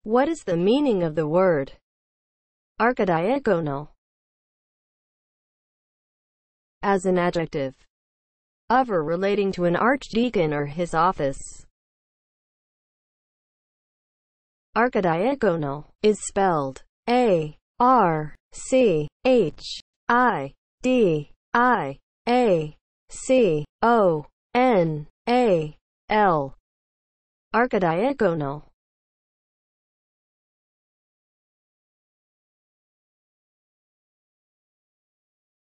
What is the meaning of the word archidiaconal? As an adjective of or relating to an archdeacon or his office. Archidiaconal is spelled ARCHIDIACONAL. Archidiaconal.